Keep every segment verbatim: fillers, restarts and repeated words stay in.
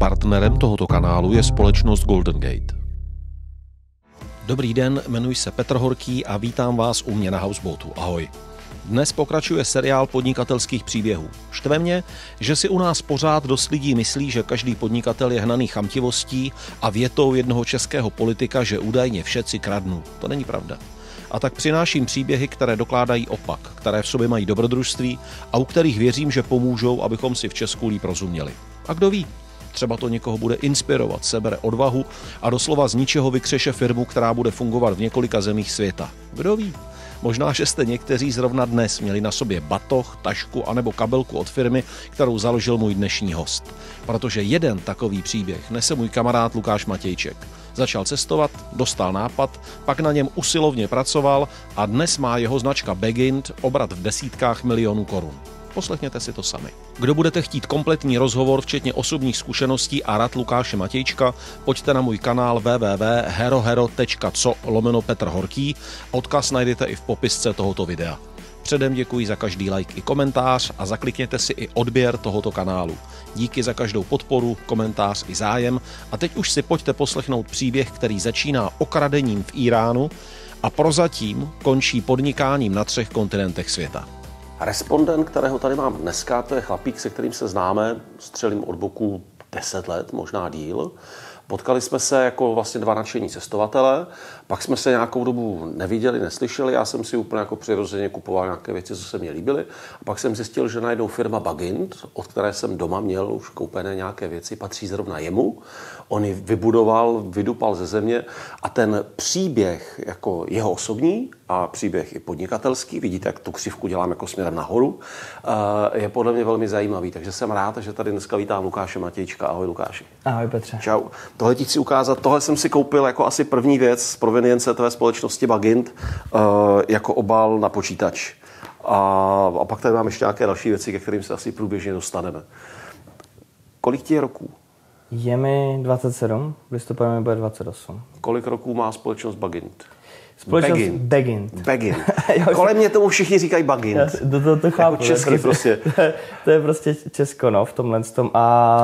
Partnerem tohoto kanálu je společnost Golden Gate. Dobrý den, jmenuji se Petr Horký a vítám vás u mě na Houseboatu. Ahoj. Dnes pokračuje seriál podnikatelských příběhů. Štve mě, že si u nás pořád dost lidí myslí, že každý podnikatel je hnaný chamtivostí a větou jednoho českého politika, že údajně všetci kradnou. To není pravda. A tak přináším příběhy, které dokládají opak, které v sobě mají dobrodružství a u kterých věřím, že pomůžou, abychom si v Česku líp rozuměli. A kdo ví, třeba to někoho bude inspirovat, sebere odvahu a doslova z ničeho vykřeše firmu, která bude fungovat v několika zemích světa. Kdo ví? Možná, že jste někteří zrovna dnes měli na sobě batoh, tašku anebo kabelku od firmy, kterou založil můj dnešní host. Protože jeden takový příběh nese můj kamarád Lukáš Matějček. Začal cestovat, dostal nápad, pak na něm usilovně pracoval a dnes má jeho značka Begint obrat v desítkách milionů korun. Poslechněte si to sami. Kdo budete chtít kompletní rozhovor, včetně osobních zkušeností a rad Lukáše Matějčka, pojďte na můj kanál w w w tečka herohero tečka co lomeno Petr Horký. Odkaz najdete i v popisce tohoto videa. Předem děkuji za každý like i komentář a zaklikněte si i odběr tohoto kanálu. Díky za každou podporu, komentář i zájem. A teď už si pojďte poslechnout příběh, který začíná okradením v Íránu a prozatím končí podnikáním na třech kontinentech světa. Respondent, kterého tady mám dneska, to je chlapík, se kterým se známe, střelím od boku deset let, možná díl. Potkali jsme se jako vlastně dva nadšení cestovatelé, pak jsme se nějakou dobu neviděli, neslyšeli, já jsem si úplně jako přirozeně kupoval nějaké věci, co se mi líbily. A pak jsem zjistil, že najednou firma Begint, od které jsem doma měl už koupené nějaké věci, patří zrovna jemu. On ji vybudoval, vydupal ze země a ten příběh jako jeho osobní a příběh i podnikatelský, vidíte, jak tu křivku dělám jako směrem nahoru, je podle mě velmi zajímavý. Takže jsem rád, že tady dneska vítám Lukáše Matějčka. Ahoj Lukáši. Ahoj Petře. Čau. Tohle ti chci ukázat, tohle jsem si koupil jako asi první věc z provenience tvé společnosti Begint jako obal na počítač. A, a pak tady mám ještě nějaké další věci, ke kterým se asi průběžně dostaneme. Kolik ti je roků? Je mi dvacet sedm, v listopadu mi bude dvacet osm. Kolik roků má společnost Begint? Společnost Begint. Begint. Kolem mě tomu všichni říkají Begint. Já to, to, to chápu. Jako česky prostě. prostě. To je prostě Česko, no, v tomhle tom. A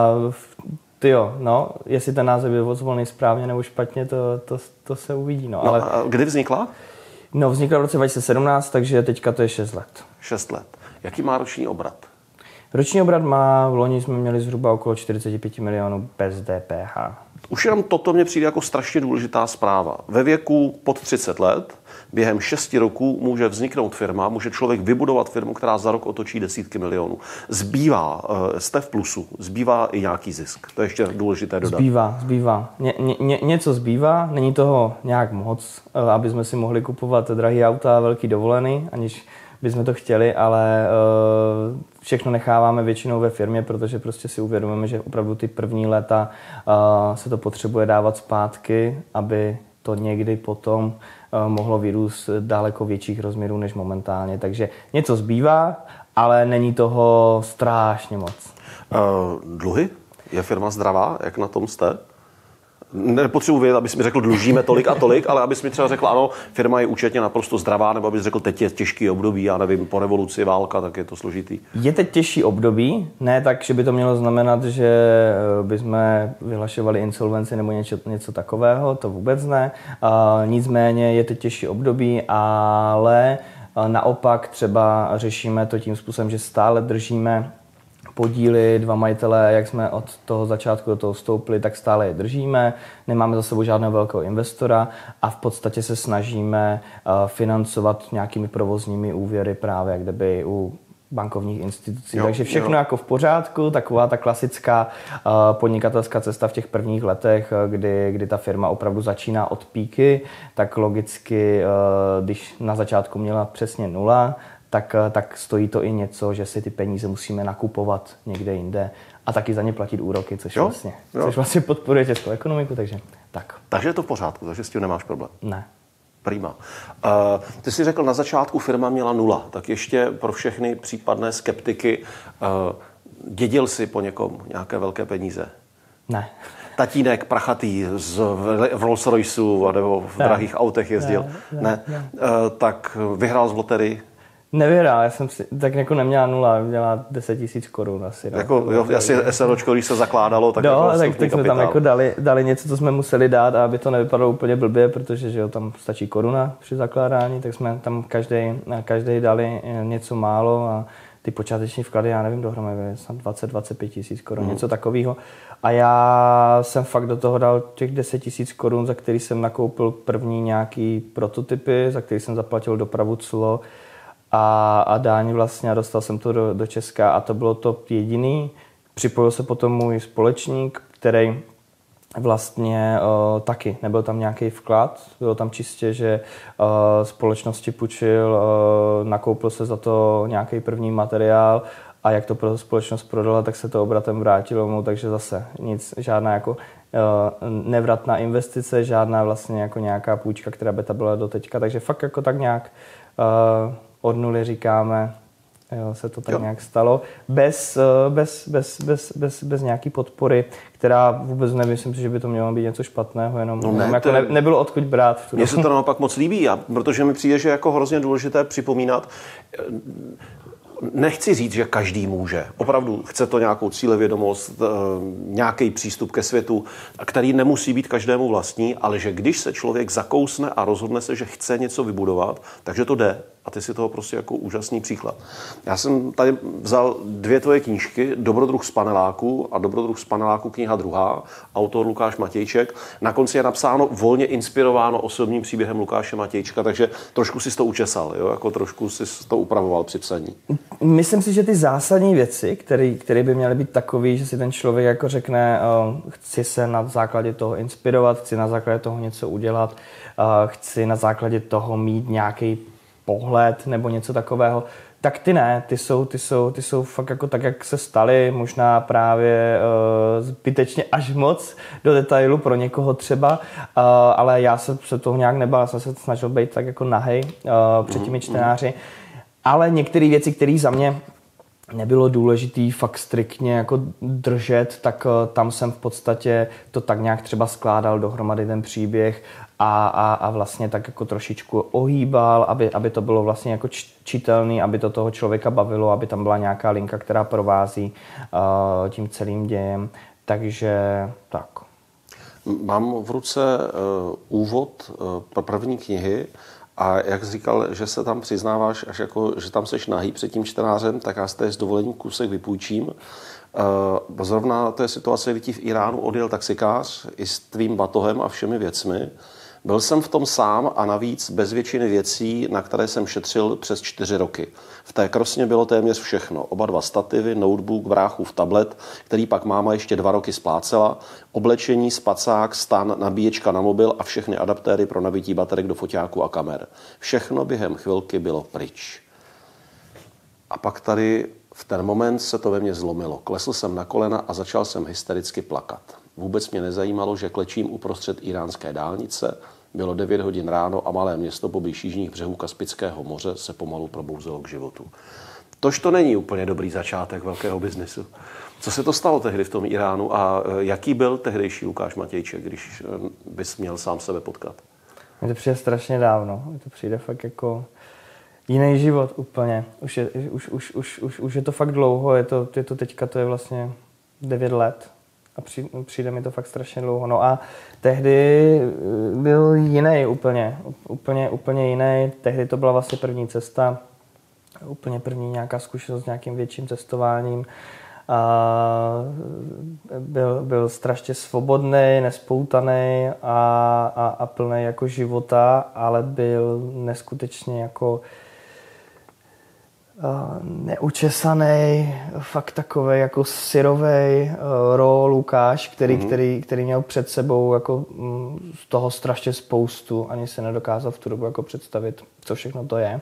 tyjo, no, jestli ten název je zvolený správně nebo špatně, to, to, to se uvidí, no. no ale... A kdy vznikla? No, vznikla v roce dva tisíce sedmnáct, takže teďka to je šest let. šest let. Jaký má roční obrat? Roční obrat má, v loni jsme měli zhruba okolo čtyřicet pět milionů bez D P H. Už jenom toto mě přijde jako strašně důležitá zpráva. Ve věku pod třicet let, během šesti roků může vzniknout firma, může člověk vybudovat firmu, která za rok otočí desítky milionů. Zbývá, jste v plusu, zbývá i nějaký zisk. To je ještě důležité dodat. Zbývá, zbývá. Ně, ně, něco zbývá, není toho nějak moc, aby jsme si mohli kupovat drahý auta a velký dovolený, aniž bychom to chtěli, ale uh, všechno necháváme většinou ve firmě, protože prostě si uvědomujeme, že opravdu ty první léta uh, se to potřebuje dávat zpátky, aby to někdy potom uh, mohlo vyrůst daleko větších rozměrů než momentálně. Takže něco zbývá, ale není toho strašně moc. Uh, dluhy? Je firma zdravá? Jak na tom jste? Nepotřebuji vědět, abys mi řekl, dlužíme tolik a tolik, ale abys mi třeba řekl, ano, firma je účetně naprosto zdravá, nebo abys řekl, teď je těžký období, já nevím, po revoluci, válka, tak je to složitý. Je teď těžší období, ne tak, že by to mělo znamenat, že bychom vyhlašovali insolvenci nebo něco, něco takového, to vůbec ne. Nicméně je teď těžší období, ale naopak třeba řešíme to tím způsobem, že stále držíme podíly, dva majitelé, jak jsme od toho začátku do toho vstoupili, tak stále je držíme. Nemáme za sebou žádného velkého investora a v podstatě se snažíme financovat nějakými provozními úvěry právě jak kdyby u bankovních institucí. Jo, Takže všechno jo. jako v pořádku, taková ta klasická uh, podnikatelská cesta v těch prvních letech, kdy, kdy ta firma opravdu začíná od píky, tak logicky, uh, když na začátku měla přesně nula, tak, tak stojí to i něco, že si ty peníze musíme nakupovat někde jinde a taky za ně platit úroky, což, jo? Vlastně, což vlastně podporuje českou ekonomiku, takže tak. Takže je to v pořádku, takže s tím nemáš problém? Ne. Prima. Uh, ty jsi řekl, na začátku firma měla nula, tak ještě pro všechny případné skeptiky, uh, dědil jsi po někom nějaké velké peníze? Ne. Tatínek prachatý z, v Rolls Royceu nebo v ne. drahých autech jezdil? Ne. ne, ne. ne. Uh, tak vyhrál z loterii? Nevyhrál, já jsem si tak jako neměla nula, měla deset tisíc korun asi. No. Jako, jo, asi SROčko, když se zakládalo, tak no, jako tak, tak jsme tam jako dali, dali něco, co jsme museli dát, aby to nevypadalo úplně blbě, protože že jo, tam stačí koruna při zakládání, tak jsme tam každý, každý dali něco málo a ty počáteční vklady, já nevím, dohromady byly dvacet až dvacet pět tisíc korun, mm. něco takového. A já jsem fakt do toho dal těch deset tisíc korun, za který jsem nakoupil první nějaký prototypy, za který jsem zaplatil dopravu, clo a, a dáň vlastně a dostal jsem to do, do Česka a to bylo to jediný. Připojil se potom můj společník, který vlastně uh, taky nebyl tam nějaký vklad, bylo tam čistě, že uh, společnosti půjčil, uh, nakoupil se za to nějaký první materiál a jak to pro společnost prodala, tak se to obratem vrátilo mu, takže zase nic, žádná jako uh, nevratná investice, žádná vlastně jako nějaká půjčka, která by ta byla do teďka, takže fakt jako tak nějak uh, od nuly říkáme, jo, se to tak jo. nějak stalo, bez, bez, bez, bez, bez, bez nějaký podpory, která vůbec nemyslím si, že by to mělo být něco špatného, jenom, no ne, jenom jako ne, nebylo odkud brát. Mně se to naopak moc líbí, a protože mi přijde, že je jako hrozně důležité připomínat, nechci říct, že každý může. Opravdu chce to nějakou cílevědomost, nějaký přístup ke světu, který nemusí být každému vlastní, ale že když se člověk zakousne a rozhodne se, že chce něco vybudovat, takže to jde. A ty si toho prostě jako úžasný příklad. Já jsem tady vzal dvě tvoje knížky, Dobrodruh z paneláku a Dobrodruh z paneláku kniha druhá, autor Lukáš Matějček. Na konci je napsáno volně inspirováno osobním příběhem Lukáše Matějčka, takže trošku si to učesal, jo? Jako trošku si to upravoval při psaní. Myslím si, že ty zásadní věci, které by měly být takové, že si ten člověk jako řekne, uh, chci se na základě toho inspirovat, chci na základě toho něco udělat, uh, chci na základě toho mít nějaký pohled nebo něco takového, tak ty ne, ty jsou, ty jsou, ty jsou fakt jako tak, jak se staly, možná právě uh, zbytečně až moc do detailu pro někoho třeba, uh, ale já se, se toho nějak nebál, jsem se snažil být tak jako nahej uh, před těmi čtenáři, ale některé věci, které za mě nebylo důležitý fakt striktně jako držet, tak uh, tam jsem v podstatě to tak nějak třeba skládal dohromady ten příběh a, a, a vlastně tak jako trošičku ohýbal, aby, aby to bylo vlastně jako čitelný, aby to toho člověka bavilo, aby tam byla nějaká linka, která provází uh, tím celým dějem. Takže tak. Mám v ruce uh, úvod uh, první knihy a jak jsi říkal, že se tam přiznáváš, až jako, že tam seš nahý před tím čtenářem, tak já z té s dovolením kusek vypůjčím. Uh, zrovna té situace, kdy ti v Iránu odjel taxikář i s tvým batohem a všemi věcmi. Byl jsem v tom sám a navíc bez většiny věcí, na které jsem šetřil přes čtyři roky. V té krosně bylo téměř všechno. Oba dva stativy, notebook, bráchův tablet, který pak máma ještě dva roky splácela, oblečení, spacák, stan, nabíječka na mobil a všechny adaptéry pro nabití baterek do foťáku a kamer. Všechno během chvilky bylo pryč. A pak tady v ten moment se to ve mně zlomilo. Klesl jsem na kolena a začal jsem hystericky plakat. Vůbec mě nezajímalo, že klečím uprostřed iránské dálnice. Bylo devět hodin ráno a malé město poblíž jižních břehů Kaspického moře se pomalu probouzelo k životu. Tož to není úplně dobrý začátek velkého biznesu. Co se to stalo tehdy v tom Iránu a jaký byl tehdejší Lukáš Matějček, když bys měl sám sebe potkat? Mně to přijde strašně dávno. Mně to přijde fakt jako jiný život úplně. Už je, už, už, už, už, už je to fakt dlouho, je to, je to teďka, to je vlastně devět let. A přijde mi to fakt strašně dlouho. No a tehdy byl jiný úplně, úplně, úplně jiný. Tehdy to byla vlastně první cesta, úplně první nějaká zkušenost s nějakým větším cestováním. A byl, byl strašně svobodný, nespoutaný a, a, a plný jako života, ale byl neskutečně jako neučesaný, fakt takovej jako syrovej raw Lukáš, který, mm-hmm. který, který měl před sebou jako z toho strašně spoustu, ani se nedokázal v tu dobu jako představit, co všechno to je.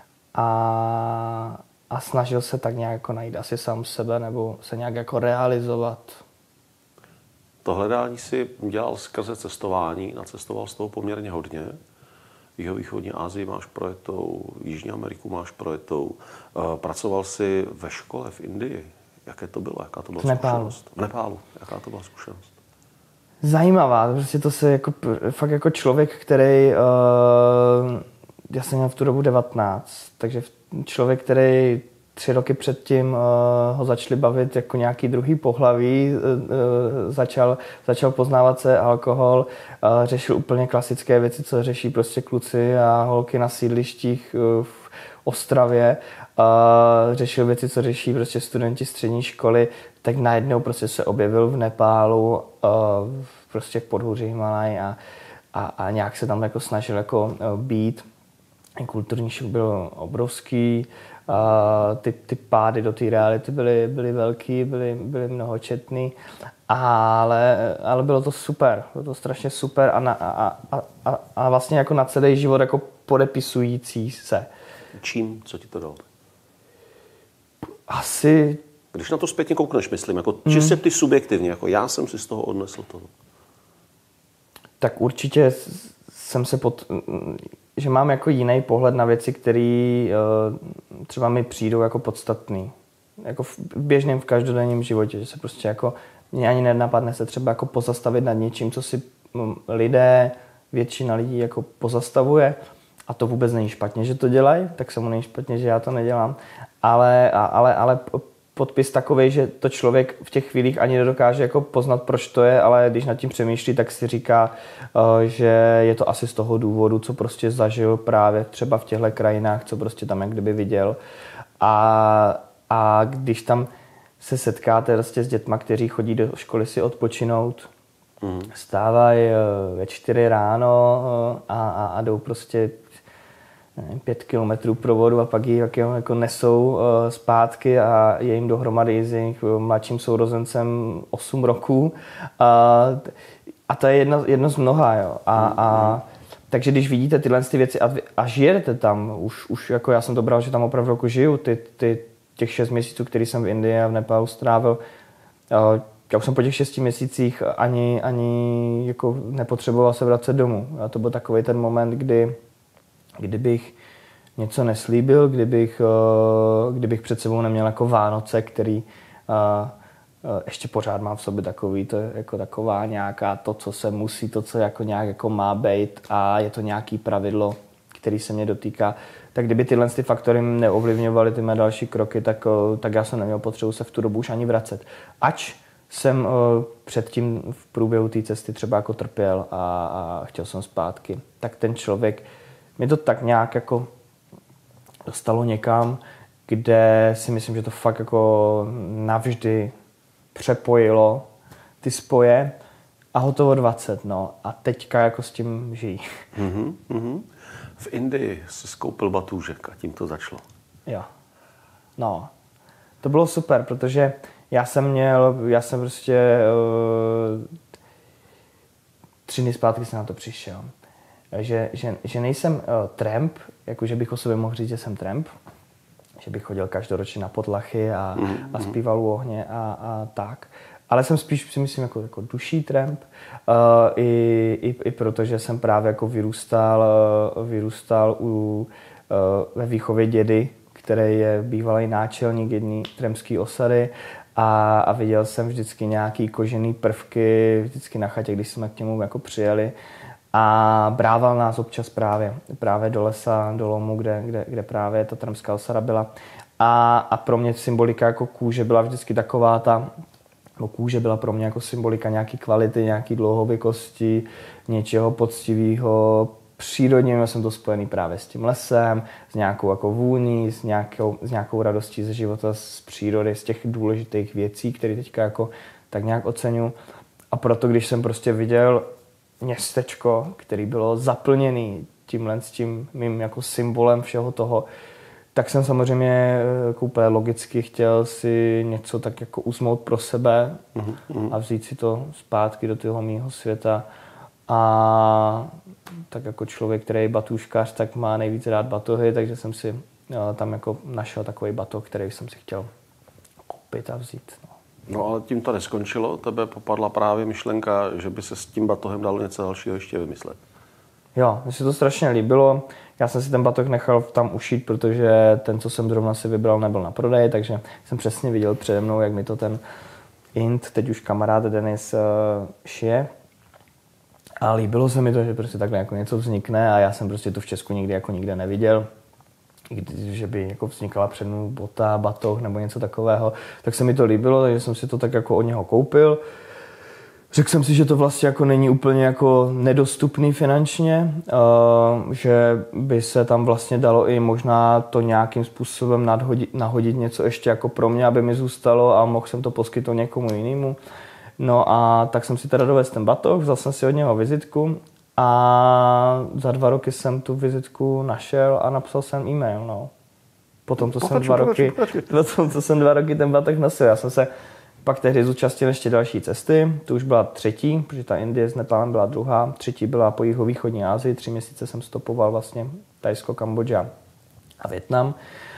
A, a snažil se tak nějak jako najít asi sám sebe nebo se nějak jako realizovat. To hledání si dělal skrze cestování, nacestoval z toho poměrně hodně. Jihovýchodní Asii máš projetou, Jižní Ameriku máš projetou. Pracoval jsi ve škole v Indii. Jaké to bylo? Jaká to byla v Nepálu. zkušenost? V Nepálu. Jaká to byla zkušenost? Zajímavá. Prostě to se jako, fakt jako člověk, který uh, já jsem měl v tu dobu devatenáct, takže člověk, který tři roky předtím uh, ho začali bavit jako nějaký druhý pohlaví, uh, uh, začal, začal poznávat se alkohol, uh, řešil úplně klasické věci, co řeší prostě kluci a holky na sídlištích uh, v Ostravě, uh, řešil věci, co řeší prostě studenti střední školy, tak najednou prostě se objevil v Nepálu, uh, prostě k podhůří Himalaj a, a, a nějak se tam jako snažil jako uh, být. Kulturní šok byl obrovský, uh, ty, ty pády do té reality byly, byly velký, byly, byly mnohočetný, ale, ale bylo to super, bylo to strašně super a, na, a, a, a, a vlastně jako na celý život jako podepisující se. Čím? Co ti to dalo? Asi... Když na to zpětně koukneš, myslím, jako čistě ty subjektivně, jako já jsem si z toho odnesl to. Tak určitě jsem se pod... že mám jako jiný pohled na věci, které uh, třeba mi přijdou jako podstatný. Jako v běžném, v každodenním životě, že se prostě jako mě ani nenapadne se třeba jako pozastavit nad něčím, co si lidé, většina lidí jako pozastavuje. A to vůbec není špatně, že to dělají, tak se mu není špatně, že já to nedělám. Ale, ale, ale podpis takovej, že to člověk v těch chvílích ani nedokáže jako poznat, proč to je, ale když nad tím přemýšlí, tak si říká, že je to asi z toho důvodu, co prostě zažil právě třeba v těchto krajinách, co prostě tam jak kdyby viděl. A, a když tam se setkáte vlastně s dětma, kteří chodí do školy si odpočinout, mm. stávají ve čtyři ráno a, a, a jdou prostě nevím, pět kilometrů provodu a pak ji jako, jako nesou uh, zpátky a je jim dohromady s jejich mladším sourozencem osm roků. A, a to je jedno, jedno z mnoha. Jo. A, a, takže když vidíte tyhle ty věci a, a žijete tam, už, už jako já jsem to bral, že tam opravdu jako žiju, ty, ty, těch šest měsíců, který jsem v Indii a v Nepálu strávil, uh, já už jsem po těch šesti měsících ani, ani jako nepotřeboval se vracet domů. A to byl takový ten moment, kdy kdybych něco neslíbil, kdybych, kdybych před sebou neměl jako Vánoce, který ještě pořád mám v sobě takový, to je jako taková nějaká to, co se musí, to, co jako nějak jako má být a je to nějaký pravidlo, který se mě dotýká. Tak kdyby tyhle ty faktory neovlivňovaly ty mé další kroky, tak, tak já jsem neměl potřebu se v tu dobu už ani vracet. Ač jsem předtím v průběhu té cesty třeba jako trpěl a, a chtěl jsem zpátky, tak ten člověk mě to tak nějak jako dostalo někam, kde si myslím, že to fakt jako navždy přepojilo ty spoje a hotovo dvacet, no. A teďka jako s tím žijí. Mm-hmm, mm-hmm. V Indii jsi skoupil batůžek a tím to začalo. Jo. No. To bylo super, protože já jsem měl, já jsem prostě uh, tři dny zpátky jsem na to přišel. Že, že, že nejsem uh, tramp, jakože bych o sobě mohl říct, že jsem tramp, že bych chodil každoročně na potlachy a, mm, a zpíval u ohně a, a tak. Ale jsem spíš si myslím jako, jako duší tramp, uh, i, i, i protože jsem právě jako vyrůstal, uh, vyrůstal u, uh, ve výchově dědy, který je bývalý náčelník jedné trampské osady a, a viděl jsem vždycky nějaký kožený prvky, vždycky na chatě, když jsme k němu jako přijeli. A brával nás občas právě, právě do lesa, do lomu, kde, kde, kde právě ta trampská osada byla. A, a pro mě symbolika jako kůže byla vždycky taková ta, bo kůže byla pro mě jako symbolika nějaký kvality, nějaký dlouhověkosti, něčeho poctivého, přírodně. Já jsem to spojený právě s tím lesem, s nějakou jako vůní, s nějakou, s nějakou radostí ze života, z přírody, z těch důležitých věcí, které teďka jako tak nějak oceňuji. A proto, když jsem prostě viděl městečko, který bylo zaplněný tímhle s tím mým jako symbolem všeho toho, tak jsem samozřejmě jako úplně logicky chtěl si něco tak jako uzmout pro sebe mm-hmm. a vzít si to zpátky do toho mýho světa. A tak jako člověk, který je batůžkař, tak má nejvíc rád batohy, takže jsem si tam jako našel takový batoh, který jsem si chtěl koupit a vzít. No. No ale tím to neskončilo, tebe popadla právě myšlenka, že by se s tím batohem dalo něco dalšího ještě vymyslet. Jo, mně se to strašně líbilo. Já jsem si ten batoh nechal tam ušít, protože ten, co jsem zrovna si vybral, nebyl na prodej, takže jsem přesně viděl přede mnou, jak mi to ten Ind, teď už kamarád Denis, šije. A líbilo se mi to, že prostě takhle jako něco vznikne a já jsem prostě to v Česku nikdy jako nikde neviděl. Když, že by jako vznikala před mnou bota, batoh nebo něco takového, tak se mi to líbilo, takže jsem si to tak jako od něho koupil. Řekl jsem si, že to vlastně jako není úplně jako nedostupný finančně, uh, že by se tam vlastně dalo i možná to nějakým způsobem nadhodit, nahodit něco ještě jako pro mě, aby mi zůstalo a mohl jsem to poskytnout někomu jinému. No a tak jsem si teda dovezl ten batoh, vzal jsem si od něho vizitku a za dva roky jsem tu vizitku našel a napsal jsem e-mail, no. Potom, co jsem dva roky, potom, co jsem dva roky ten batoh nosil, já jsem se pak tehdy zúčastnil ještě další cesty, to už byla třetí, protože ta Indie s Nepálem byla druhá, třetí byla po jihovýchodní Asii, tři měsíce jsem stopoval vlastně Thajsko, Kambodža a Vietnam.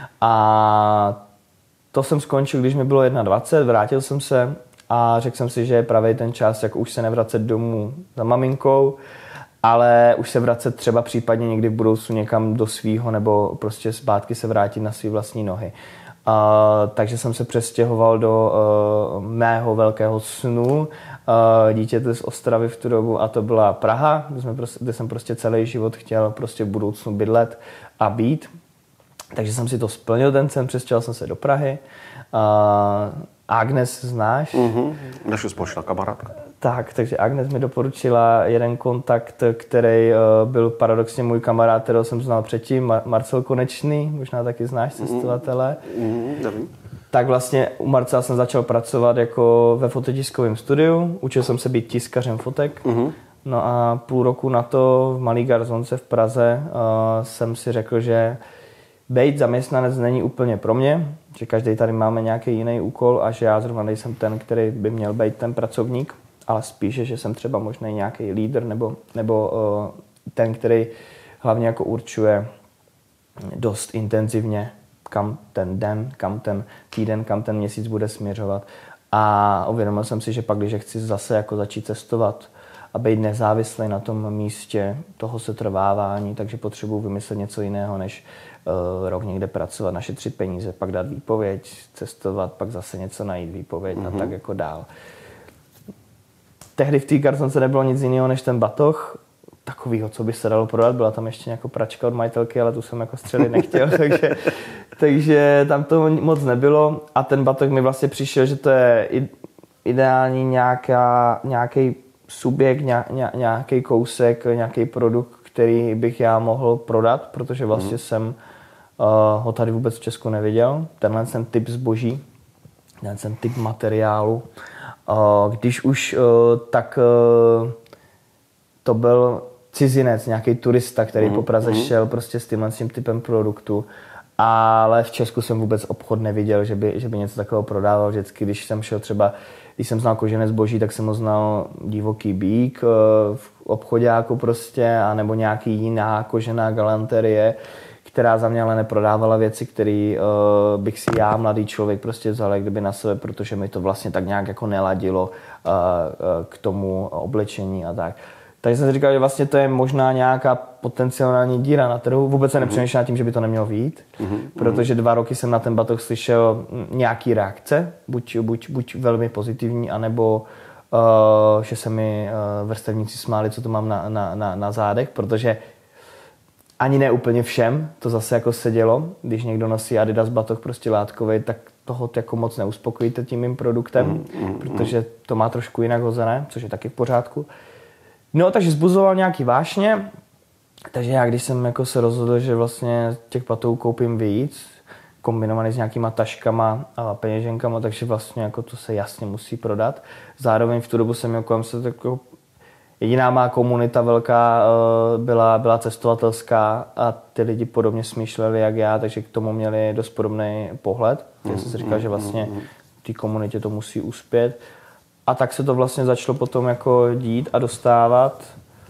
A to jsem skončil, když mi bylo dvacet jedna, vrátil jsem se a řekl jsem si, že je pravý ten čas, jako už se nevracet domů za maminkou, ale už se vracet třeba případně někdy v budoucnu někam do svýho nebo prostě zpátky se vrátit na svý vlastní nohy. Uh, takže jsem se přestěhoval do uh, mého velkého snu uh, dítěte z Ostravy v tu dobu a to byla Praha, kde, jsme prostě, kde jsem prostě celý život chtěl prostě v budoucnu bydlet a být. Takže jsem si to splnil ten sen, přestěhoval jsem se do Prahy. Uh, Agnes znáš? Mm-hmm. Naše společná kamarádka. Tak, takže Agnes mi doporučila jeden kontakt, který uh, byl paradoxně můj kamarád, kterého jsem znal předtím, Mar- Marcel Konečný, možná taky znáš cestovatele. Mm, nevím. Tak vlastně u Marcela jsem začal pracovat jako ve fototiskovém studiu, učil jsem se být tiskařem fotek. Mm-hmm. No a půl roku na to v Malý Garzonce v Praze uh, jsem si řekl, že být zaměstnanec není úplně pro mě, že každý tady máme nějaký jiný úkol a že já zrovna nejsem ten, který by měl být ten pracovník, ale spíše, že jsem třeba možná nějaký lídr nebo, nebo uh, ten, který hlavně jako určuje dost intenzivně, kam ten den, kam ten týden, kam ten měsíc bude směřovat. A uvědomil jsem si, že pak, když chci zase jako začít cestovat a být nezávislý na tom místě toho setrvávání, takže potřebuji vymyslet něco jiného, než uh, rok někde pracovat, našetřit peníze, pak dát výpověď, cestovat, pak zase něco najít, výpověď mm-hmm. a tak jako dál. Tehdy v té Garzonce nebylo nic jiného než ten batoh, takovýho, co by se dalo prodat. Byla tam ještě nějakou pračka od majitelky, ale tu jsem jako střelit nechtěl, takže, takže tam to moc nebylo. A ten batoh mi vlastně přišel, že to je ideální nějaká, nějaký subjekt, nějaký kousek, nějaký produkt, který bych já mohl prodat, protože vlastně mm. jsem uh, ho tady vůbec v Česku neviděl. Tenhle ten typ zboží, tenhle ten typ materiálu. Uh, když už, uh, tak uh, to byl cizinec, nějaký turista, který mm, po Praze mm. šel prostě s tímhle tím typem produktu. Ale v Česku jsem vůbec obchod neviděl, že by, že by něco takového prodával. Vždycky, když jsem šel třeba, když jsem znal kožené zboží, tak jsem ho znal Divoký Bík v obchoďáku prostě, anebo nějaký jiná kožená galanterie, která za mě ale neprodávala věci, které uh, bych si já, mladý člověk, prostě vzal kdyby na sebe, protože mi to vlastně tak nějak jako neladilo uh, uh, k tomu oblečení a tak. Takže jsem si říkal, že vlastně to je možná nějaká potenciální díra na trhu. Vůbec se nepřemýšlel nad tím, že by to nemělo vyjít, mm-hmm. protože dva roky jsem na ten batoh slyšel nějaký reakce, buď, buď, buď velmi pozitivní, anebo uh, že se mi uh, vrstevníci smáli, co to mám na, na, na, na zádech, protože ani ne úplně všem to zase jako sedělo. Když někdo nosí Adidas batoh prostě látkový, tak toho jako moc neuspokojíte tím mým produktem, mm-hmm. protože to má trošku jinak hozené, což je taky v pořádku. No, takže zbuzoval nějaký vášně, takže já když jsem jako se rozhodl, že vlastně těch batohů koupím víc, kombinovaný s nějakýma taškama a peněženkama, takže vlastně jako to se jasně musí prodat. Zároveň v tu dobu jsem jako, se jako jediná má komunita velká byla, byla cestovatelská a ty lidi podobně smýšleli jak já, takže k tomu měli dost podobný pohled. Já jsem si říkal, že vlastně v té komunitě to musí uspět. A tak se to vlastně začalo potom jako dít a dostávat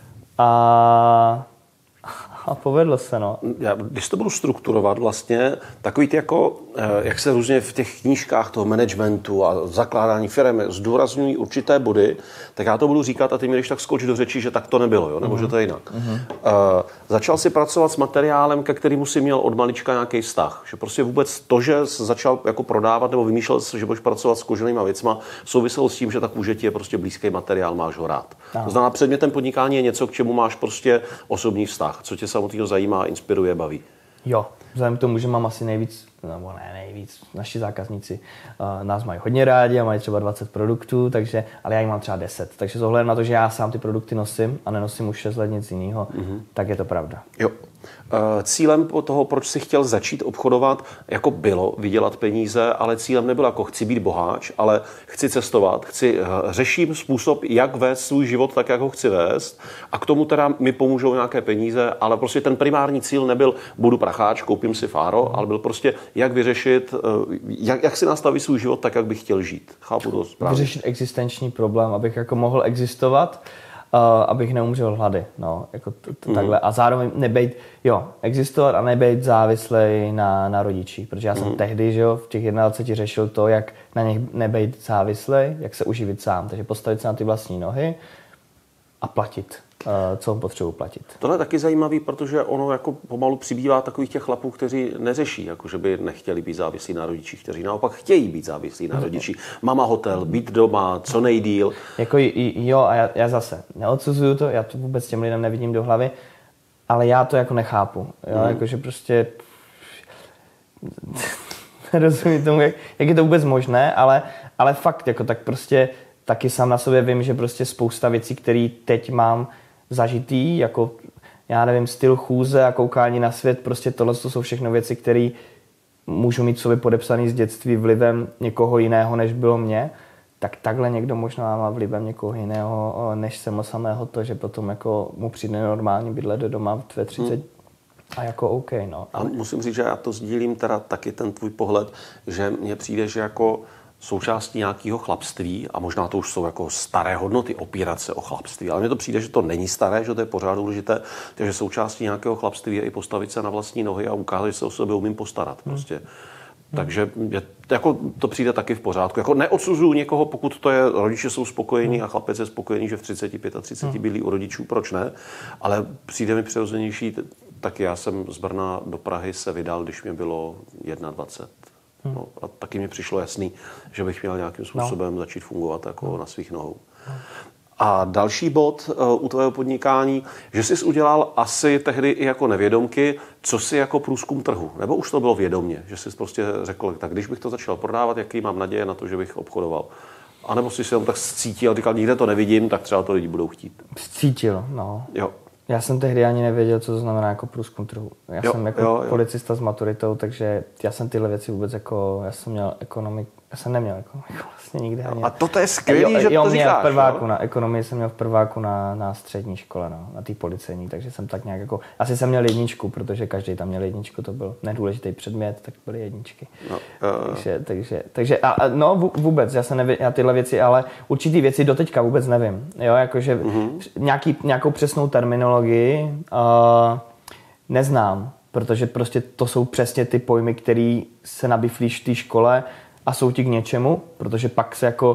a, a povedlo se, no. Já, když to budu strukturovat vlastně, takový ty jako jak se různě v těch knížkách toho managementu a zakládání firem zdůrazňují určité body, tak já to budu říkat a ty mi když tak skoč do řeči, že tak to nebylo, jo? Nebo uh-huh. že to je jinak. Uh-huh. Uh, začal si pracovat s materiálem, ke kterému si měl od malička nějaký vztah. Že prostě vůbec to, že jsi začal jako prodávat nebo vymýšlel jsi, že budeš pracovat s koženýma věcma, souviselo s tím, že ta kůže ti je prostě blízký materiál, máš ho rád. Uh-huh. To znamená, předmětem podnikání je něco, k čemu máš prostě osobní vztah, co tě samotného zajímá, inspiruje, baví. Jo, vzhledem k tomu, že mám asi nejvíc, nebo ne nejvíc, naši zákazníci uh, nás mají hodně rádi a mají třeba dvacet produktů, takže, ale já jich mám třeba deset. Takže s ohledem na to, že já sám ty produkty nosím a nenosím už šest let nic jiného, mm-hmm. tak je to pravda. Jo. Cílem toho, proč si chtěl začít obchodovat, jako bylo vydělat peníze, ale cílem nebylo jako chci být boháč, ale chci cestovat, chci řeším způsob, jak vést svůj život tak, jak ho chci vést a k tomu teda mi pomůžou nějaké peníze, ale prostě ten primární cíl nebyl budu pracháč, koupím si fáro, ale byl prostě jak vyřešit, jak, jak si nastavit svůj život tak, jak bych chtěl žít. Chápu to správně. Vyřešit existenční problém, abych jako mohl existovat. Uh, abych neumřel hlady, no, jako t- t- mm. takhle. A zároveň nebejt, jo, existovat a nebejt závislej na, na rodičích, protože já jsem mm. tehdy, že jo, v těch jednadvaceti řešil to, jak na něch nebejt závislej, jak se uživit sám, takže postavit se na ty vlastní nohy a platit, uh, co potřebuji platit. Tohle je taky zajímavý, protože ono jako pomalu přibývá takových těch chlapů, kteří neřeší, jako že by nechtěli být závislí na rodičích, kteří naopak chtějí být závislí na rodičích. Mama hotel, být doma, co nejdýl. Jako jo, a já, já zase neodsuzuju to, já to vůbec těm lidem nevidím do hlavy, ale já to jako nechápu. Jo, mm. jakože prostě nerozumím tomu, jak, jak je to vůbec možné, ale, ale fakt, jako tak prostě taky sám na sobě vím, že prostě spousta věcí, které teď mám zažitý, jako já nevím, styl chůze a koukání na svět, prostě tohle to jsou všechno věci, které můžu mít v sobě podepsaný z dětství vlivem někoho jiného, než bylo mě, tak takhle někdo možná má vlivem někoho jiného, než jsem samého to, že potom jako mu přijde normálně bydlet do doma ve třicet hmm. a jako OK, no. A musím říct, že já to sdílím teda taky ten tvůj pohled, že mně přijde, že jako součástí nějakého chlapství, a možná to už jsou jako staré hodnoty, opírat se o chlapství, ale mně to přijde, že to není staré, že to je pořád důležité, takže součástí nějakého chlapství je i postavit se na vlastní nohy a ukázat, že se o sebe umím postarat. Prostě. Hmm. Takže je, jako to přijde taky v pořádku. Jako neodsuzuju někoho, pokud to je, rodiče jsou spokojení a chlapec je spokojený, že v třiceti, třiceti pěti bydlí u rodičů, proč ne? Ale přijde mi přirozenější, taky já jsem z Brna do Prahy se vydal, když mě bylo dvacet jedna. No, a taky mi přišlo jasný, že bych měl nějakým způsobem no. začít fungovat jako no. na svých nohou. No. A další bod uh, u tvého podnikání, že jsi udělal asi tehdy i jako nevědomky, co si jako průzkum trhu, nebo už to bylo vědomě, že jsi prostě řekl, tak když bych to začal prodávat, jaký mám naděje na to, že bych obchodoval. A nebo jsi se tak cítil, říkal, nikde to nevidím, tak třeba to lidi budou chtít. Cítil, no. Jo. Já jsem tehdy ani nevěděl, co to znamená jako průzkum trhu. Já jo, jsem jako jo, jo. policista s maturitou, takže já jsem tyhle věci vůbec jako, já jsem měl ekonomik, já jsem neměl ekonomiku vlastně nikdy ani. A to je skvělý, jo, že jo, to měl říkáš. V prváku, na ekonomii jsem měl v prváku na, na střední škole, no, na té policejní, takže jsem tak nějak jako, asi jsem měl jedničku, protože každý tam měl jedničku, to byl nedůležitý předmět, tak byly jedničky. No, uh, takže, takže, takže, a, no vůbec, já, se neví, já tyhle věci, ale určitý věci doteďka vůbec nevím, jo, jakože uh-huh. nějaký, nějakou přesnou terminologii uh, neznám, protože prostě to jsou přesně ty pojmy, které se nabiflíš v té škole a jsou ti k něčemu, protože pak se jako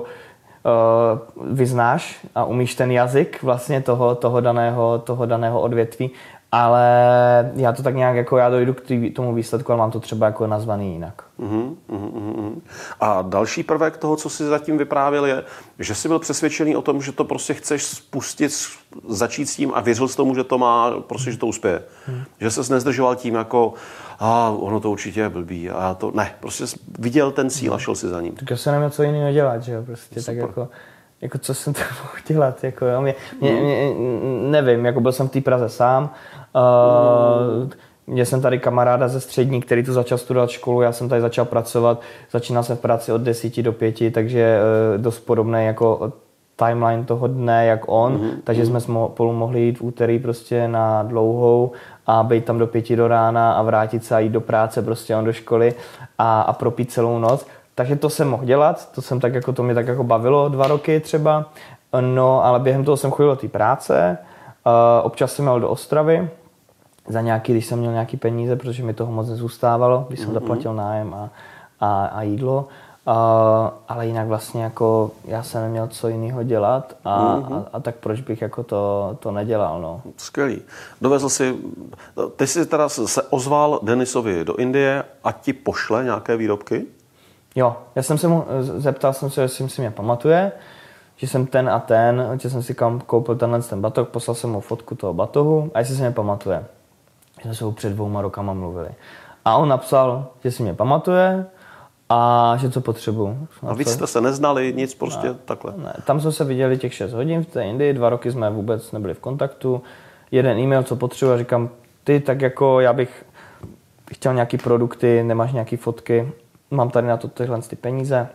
uh, vyznáš a umíš ten jazyk vlastně toho, toho, daného, toho daného odvětví, ale já to tak nějak jako, já dojdu k tý, tomu výsledku, ale mám to třeba jako nazvaný jinak. Uhum, uhum, uhum. A další prvek toho, co jsi zatím vyprávěl, je, že jsi byl přesvědčený o tom, že to prostě chceš spustit, začít s tím a věřil jsi tomu, že to má, prostě, že to uspěje. Hmm. Že ses nezdržoval tím jako, a ono to určitě je blbý, a to, ne, prostě jsi viděl ten cíl a šel si za ním. Tak já jsem neměl co jiného dělat, že jo, prostě super. Tak jako, jako co jsem to mohl dělat, jako jo, mě, mě, mě, nevím, jako byl jsem v té Praze sám, uh, měl jsem tady kamaráda ze střední, který tu začal studovat školu, já jsem tady začal pracovat, začínal jsem v práci od desíti do pěti, takže uh, dost podobný jako timeline toho dne, jak on, mm-hmm. takže jsme spolu mohli jít v úterý prostě na dlouhou a být tam do pěti do rána a vrátit se a jít do práce, prostě on do školy a, a propít celou noc. Takže to jsem mohl dělat, to jsem tak jako, to mě tak jako bavilo dva roky třeba, no ale během toho jsem chodil do té práce, uh, občas jsem jel do Ostravy, za nějaký, když jsem měl nějaký peníze, protože mi toho moc nezůstávalo, když jsem mm-hmm. zaplatil nájem a, a, a jídlo. Uh, ale jinak vlastně jako já jsem neměl co jiného dělat a, mm-hmm. a, a tak proč bych jako to, to nedělal, no. Skvělý. Dovezl si, ty jsi teda se ozval Denisovi do Indie a ti pošle nějaké výrobky? Jo, já jsem se mu, zeptal jsem se, jestli si mě pamatuje, že jsem ten a ten, že jsem si kam koupil tenhle ten batoh, poslal jsem mu fotku toho batohu a jestli si mě pamatuje. Že jsme se ho před dvouma rokama mluvili. A on napsal, že si mě pamatuje, a že co potřebuju. A víc jste se neznali, nic prostě ne, takhle? Ne, tam jsme se viděli těch šest hodin v té Indii, dva roky jsme vůbec nebyli v kontaktu. Jeden e-mail, co potřebuji, a říkám, ty tak jako já bych chtěl nějaký produkty, nemáš nějaký fotky, mám tady na to tyhle ty peníze,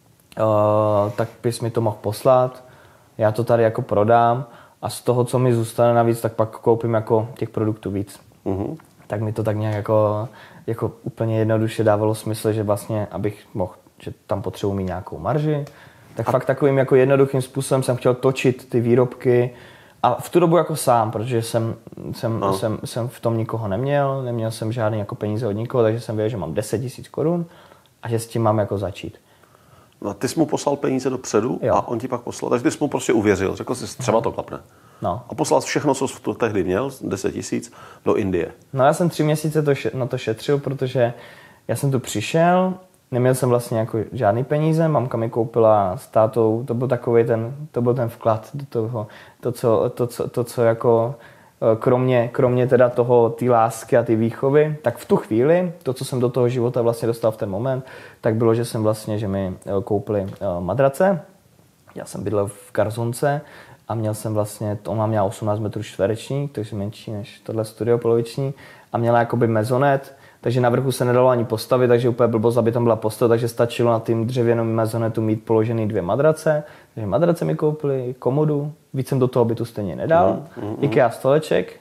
uh, tak bys mi to mohl poslat, já to tady jako prodám a z toho, co mi zůstane navíc, tak pak koupím jako těch produktů víc. Uh-huh. Tak mi to tak nějak jako, jako úplně jednoduše dávalo smysl, že vlastně, abych mohl, že tam potřebuji mít nějakou marži, tak a... fakt takovým jako jednoduchým způsobem jsem chtěl točit ty výrobky a v tu dobu jako sám, protože jsem, jsem, no. jsem, jsem v tom nikoho neměl, neměl jsem žádný jako peníze od nikoho, takže jsem věděl, že mám deset tisíc korun a že s tím mám jako začít. No, ty jsi mu poslal peníze dopředu jo. A on ti pak poslal, takže ty jsi mu prostě uvěřil, řekl jsi, třeba to klapne. No. A poslal všechno, co jsi to tehdy měl, deset tisíc, do Indie. No já jsem tři měsíce to, na to šetřil, protože já jsem tu přišel, neměl jsem vlastně jako žádný peníze, mamka mi koupila s tátou, to byl takový ten, to byl ten vklad do toho, to, co, to, co, to, co jako kromě, kromě teda toho, té lásky a ty výchovy, tak v tu chvíli, to, co jsem do toho života vlastně dostal v ten moment, tak bylo, že jsem vlastně, že mi koupili madrace, já jsem bydlel v Garzonce, a měl jsem vlastně, ona měla osmnáct metrů čtverečních, takže menší než tohle studio poloviční a měla jakoby mezonet, takže na vrchu se nedalo ani postavit, takže úplně blbost, aby tam byla postel, takže stačilo na tím dřevěném mezonetu mít položený dvě madrace, takže madrace mi koupili, komodu, víc jsem do toho bytu stejně nedal, mm, mm, IKEA stoleček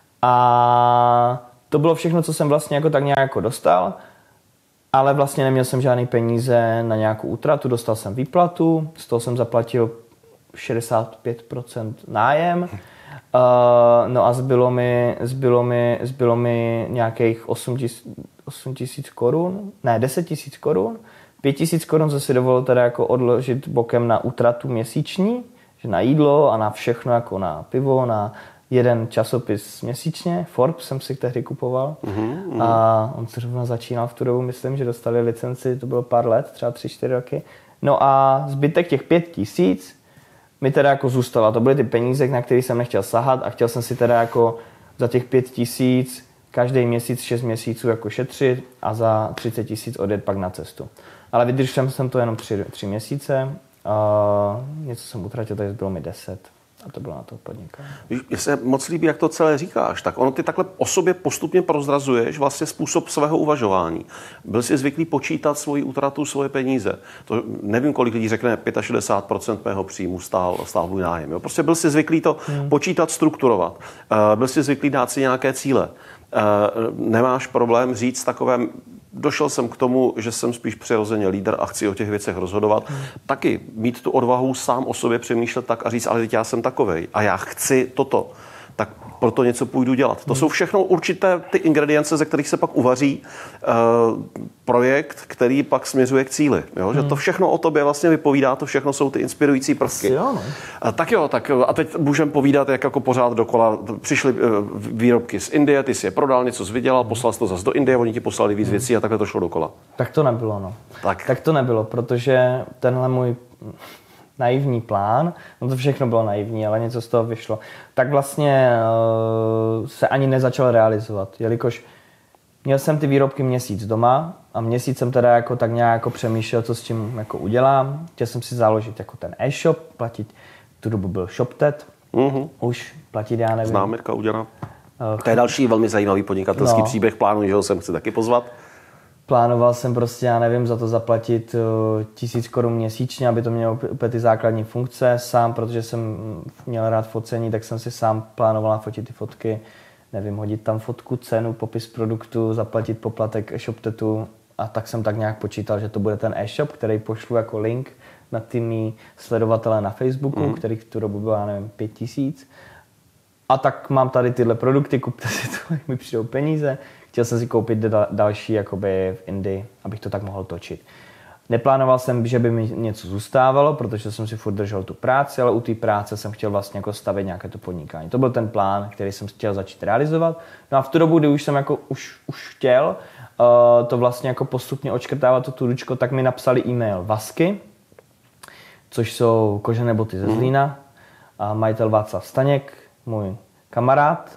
a to bylo všechno, co jsem vlastně jako tak nějak jako dostal, ale vlastně neměl jsem žádný peníze na nějakou útratu, dostal jsem výplatu, z toho jsem zaplatil šedesát pět procent nájem, uh, no a zbylo mi, zbylo mi, zbylo mi nějakých osm tisíc korun, ne deset tisíc korun, pět tisíc korun jsem si dovolil teda jako odložit bokem na útratu měsíční, že na jídlo a na všechno, jako na pivo, na jeden časopis měsíčně, Forbes jsem si tehdy kupoval mm-hmm. a on se rovna začínal v tu dobu, myslím, že dostali licenci, to bylo pár let, třeba tři, čtyři roky, no a zbytek těch pět tisíc mi teda jako zůstalo. To byly ty peníze, na které jsem nechtěl sahat a chtěl jsem si teda jako za těch pět tisíc každý měsíc, šest měsíců jako šetřit a za třicet tisíc odjet pak na cestu. Ale vydržel jsem to jenom tři, tři měsíce a něco jsem utratil, takže bylo mi deset. A to bylo na to podnikání. Mně se moc líbí, jak to celé říkáš. Tak ono ty takhle o sobě postupně prozrazuješ vlastně způsob svého uvažování. Byl jsi zvyklý počítat svoji útratu, svoje peníze. To nevím, kolik lidí řekne, šedesát pět procent mého příjmu stál, stál můj nájem. Jo? Prostě byl jsi zvyklý to hmm. počítat, strukturovat. Uh, byl jsi zvyklý dát si nějaké cíle. Uh, nemáš problém říct takové... Došel jsem k tomu, že jsem spíš přirozeně lídr a chci o těch věcech rozhodovat. Hmm. Taky mít tu odvahu sám o sobě přemýšlet tak a říct, ale teď já jsem takovej a já chci toto. Tak proto něco půjdu dělat. To hmm. jsou všechno určité ty ingredience, ze kterých se pak uvaří uh, projekt, který pak směřuje k cíli. Jo? Hmm. Že to všechno o tobě vlastně vypovídá, to všechno jsou ty inspirující prvky. Jo, no. uh, tak jo, tak a teď můžeme povídat, jak jako pořád dokola. Přišly uh, výrobky z Indie, ty si je prodal, něco jsi vydělal, poslal jsi to zase do Indie, oni ti poslali víc hmm. věcí a takhle to šlo dokola. Tak to nebylo, no. Tak. tak to nebylo, protože tenhle můj naivní plán, no to všechno bylo naivní, ale něco z toho vyšlo, tak vlastně uh, se ani nezačal realizovat, jelikož měl jsem ty výrobky měsíc doma a měsíc jsem teda jako tak nějak jako přemýšlel, co s tím jako udělám. Chtěl jsem si založit jako ten e-shop, platit, tu dobu byl ShopTet, mm-hmm. už platit, já nevím. Znám Mirka Uděna. Uh, to je další velmi zajímavý podnikatelský no. příběh, plánuji, že ho sem chci taky pozvat. Plánoval jsem prostě, já nevím, za to zaplatit uh, tisíc korun měsíčně, aby to mělo úplně ty základní funkce sám, protože jsem měl rád focení, tak jsem si sám plánoval fotit ty fotky, nevím, hodit tam fotku, cenu, popis produktu, zaplatit poplatek ShopTetu a tak jsem tak nějak počítal, že to bude ten e-shop, který pošlu jako link na ty mý sledovatele na Facebooku, mm. kterých v tu dobu bylo, já nevím, pět tisíc. a tak mám tady tyhle produkty, kupte si to, jak mi přijdou peníze. Chtěl jsem si koupit da- další jakoby v Indii, abych to tak mohl točit. Neplánoval jsem, že by mi něco zůstávalo, protože jsem si furt držel tu práci, ale u té práce jsem chtěl vlastně jako stavět nějaké to podnikání. To byl ten plán, který jsem chtěl začít realizovat. No a v tu dobu, kdy už jsem jako už, už chtěl uh, to vlastně jako postupně odškrtávat to tudučko, tak mi napsali e-mail Vasky, což jsou kožené boty ze Zlína, a majitel Václav Staněk, můj kamarád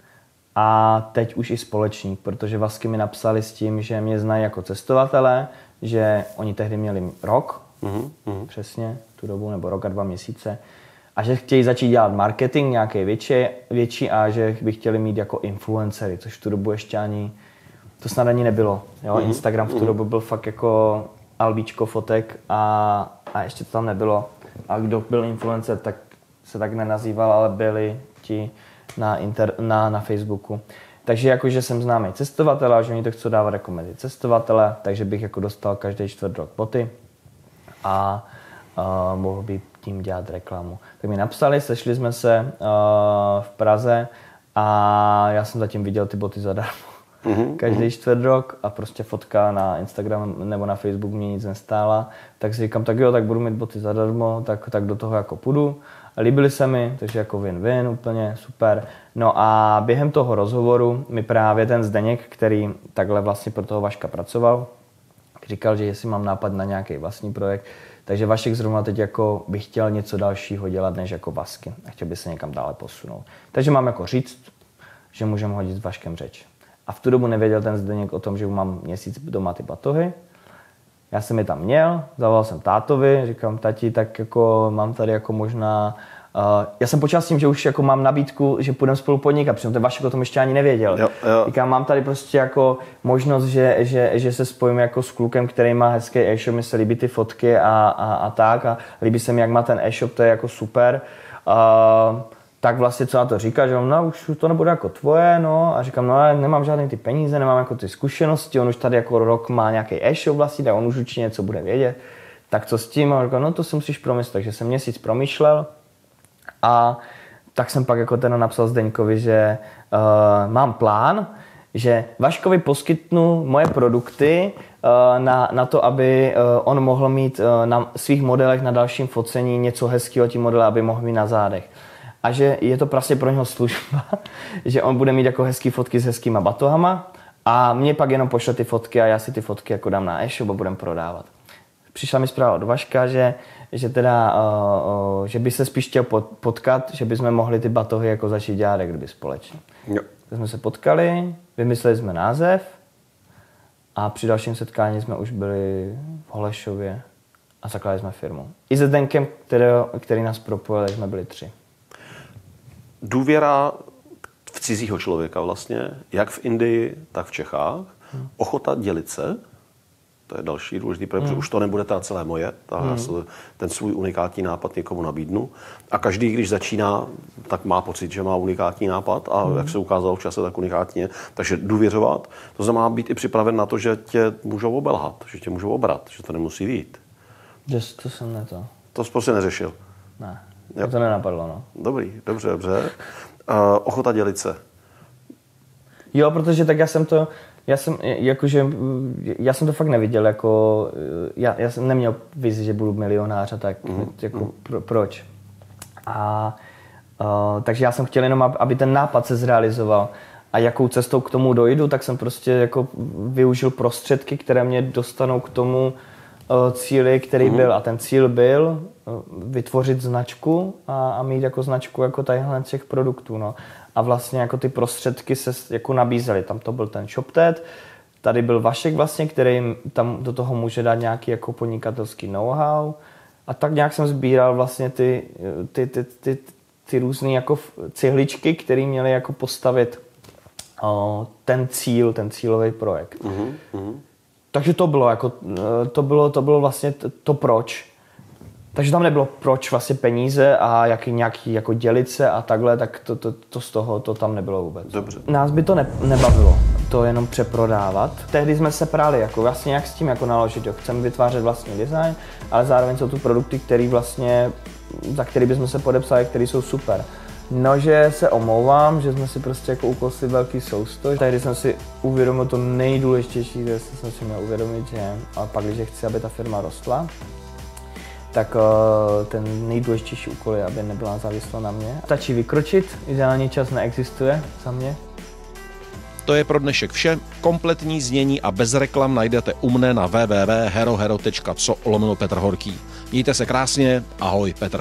a teď už i společník, protože Vasky mi napsali s tím, že mě znají jako cestovatele, že oni tehdy měli rok, mm-hmm. přesně tu dobu, nebo rok a dva měsíce, a že chtějí začít dělat marketing nějaký větší, větší a že by chtěli mít jako influencery, což v tu dobu ještě ani, to snad ani nebylo. Jo? Mm-hmm. Instagram v tu dobu byl fakt jako albíčko fotek a, a ještě to tam nebylo. A kdo byl influencer, tak se tak nenazýval, ale byli ti na, inter, na, na Facebooku. Takže jakože jsem známý cestovatel a že oni to chcou dávat jako mezi cestovatele, takže bych jako dostal každý čtvrt rok boty a uh, mohl by tím dělat reklamu. Tak mi napsali, sešli jsme se uh, v Praze a já jsem zatím viděl ty boty zadarmo. Mm-hmm. Každý čtvrt rok a prostě fotka na Instagram nebo na Facebook mě nic nestála. Tak si říkám, tak jo, tak budu mít boty zadarmo, tak, tak do toho jako půjdu. Líbily se mi, takže jako win-win, úplně super. No a během toho rozhovoru mi právě ten Zdeněk, který takhle vlastně pro toho Vaška pracoval, říkal, že jestli mám nápad na nějaký vlastní projekt, takže Vašek zrovna teď jako by chtěl něco dalšího dělat než jako Vasky a chtěl by se někam dále posunout. Takže mám jako říct, že můžeme hodit s Vaškem řeč. A v tu dobu nevěděl ten Zdeněk o tom, že mám měsíc doma ty batohy. Já jsem je tam měl, zavolal jsem tátovi, říkám, tati, tak jako mám tady jako možná... Uh, já jsem počal s tím, že už jako mám nabídku, že půjdeme spolu podnikat, protože ten Vašek o tom ještě ani nevěděl. Jo, jo. Říkám, mám tady prostě jako možnost, že, že, že se spojím jako s klukem, který má hezký e-shop, mi se líbí ty fotky a, a, a tak a líbí se mi, jak má ten e-shop, to je jako super. Uh, tak vlastně co na to říká, že on, no už to nebude jako tvoje, no a říkám, no ale nemám žádný ty peníze, nemám jako ty zkušenosti, on už tady jako rok má nějaký e-shop vlastně, tak on už určitě něco bude vědět, tak co s tím? A říkám, no to si musíš promyslet, takže jsem měsíc promýšlel a tak jsem pak jako ten napsal Zdeňkovi, že uh, mám plán, že Vaškovi poskytnu moje produkty uh, na, na to, aby uh, on mohl mít uh, na svých modelech na dalším focení něco hezkého, ti modely, aby mohl mít na zádech. A že je to prostě pro něho služba, že on bude mít jako hezký fotky s hezkýma batohama a mě pak jenom pošle ty fotky a já si ty fotky jako dám na e-shop a budem prodávat. Přišla mi zpráva od Vaška, že, že teda, uh, uh, že by se spíš chtěl potkat, že bychom mohli ty batohy jako začít dělat jak kdyby společně. Jo. Tak jsme se potkali, vymysleli jsme název a při dalším setkání jsme už byli v Holešově a zakládali jsme firmu. I se Zdenkem, který, který nás propojil, tak jsme byli tři. Důvěra v cizího člověka vlastně, jak v Indii, tak v Čechách. Hmm. Ochota dělit se, to je další důležitý projekt, hmm. už to nebude ta celé moje, ta, hmm. ten svůj unikátní nápad někomu nabídnu. A každý, když začíná, tak má pocit, že má unikátní nápad a hmm. jak se ukázalo v čase, tak unikátně. Takže důvěřovat, to znamená být i připraven na to, že tě můžou obelhat, že tě můžou obrat, že to nemusí vyjít. Just, to jsem ne to. To jsi prostě neřešil. Ne. Jo. To nenapadlo, no. Dobrý, dobře, dobře. Uh, ochota dělit se. Jo, protože tak já jsem to, já jsem, jakože, já jsem to fakt neviděl, jako, já, já jsem neměl vizi, že budu milionář a tak, mm. jako, mm. Pro, proč. A, uh, takže já jsem chtěl jenom, aby ten nápad se zrealizoval. A jakou cestou k tomu dojdu, tak jsem prostě jako využil prostředky, které mě dostanou k tomu uh, cíli, který mm. byl. A ten cíl byl vytvořit značku a, a mít jako značku jako tadyhle těch produktů. No. A vlastně jako ty prostředky se jako nabízely. Tam to byl ten ShopTet, tady byl Vašek vlastně, který tam do toho může dát nějaký jako podnikatelský know-how. A tak nějak jsem sbíral vlastně ty, ty, ty, ty, ty, ty různé jako cihličky, které měly jako postavit o, ten cíl, ten cílový projekt. Mm-hmm. Takže to bylo jako, to bylo, to bylo vlastně to, to proč. Takže tam nebylo proč vlastně peníze a jak nějaký jako dělit se a takhle, tak to, to, to z toho to tam nebylo vůbec. Dobře. Nás by to ne, nebavilo, to jenom přeprodávat. Tehdy jsme se prali, jako vlastně jak s tím jako naložit, jo. Chceme vytvářet vlastní design, ale zároveň jsou tu produkty, které vlastně, za který bychom se podepsali, které jsou super. No, že se omlouvám, že jsme si prostě jako ukosli velký sousto. Tehdy jsem si uvědomil to nejdůležitější, že jsem si měl uvědomit, že a pak, když chci, aby ta firma rostla, tak uh, ten nejdůležitější úkol je, aby nebyla závislá na mě. Stačí vykročit, ideální čas neexistuje za mě. To je pro dnešek vše. Kompletní znění a bez reklam najdete u mne na w w w tečka herohero tečka co lomeno Petr Horký. Mějte se krásně, ahoj Petr.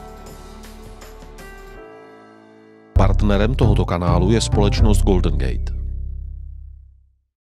Partnerem tohoto kanálu je společnost Golden Gate.